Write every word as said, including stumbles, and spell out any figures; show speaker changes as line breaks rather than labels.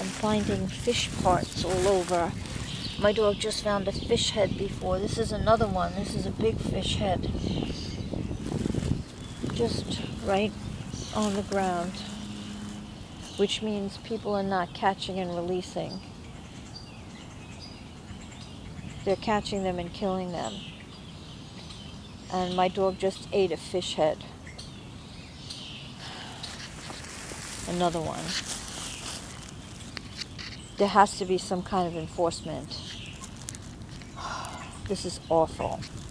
finding fish parts all over. My dog just found a fish head before. This is another one. This is a big fish head. Just right on the ground. Which means people are not catching and releasing. They're catching them and killing them. And my dog just ate a fish head. Another one. There has to be some kind of enforcement. This is awful.